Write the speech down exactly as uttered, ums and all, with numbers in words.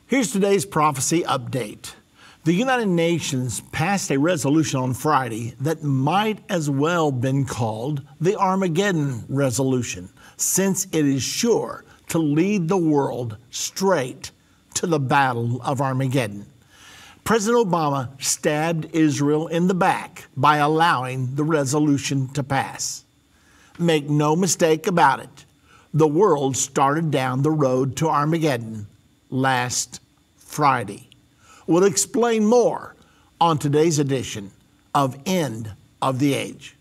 Here's today's prophecy update. The United Nations passed a resolution on Friday that might as well been called the Armageddon Resolution, since it is sure to lead the world straight to the Battle of Armageddon. President Obama stabbed Israel in the back by allowing the resolution to pass. Make no mistake about it, the world started down the road to Armageddon last Friday. We'll explain more on today's edition of End of the Age.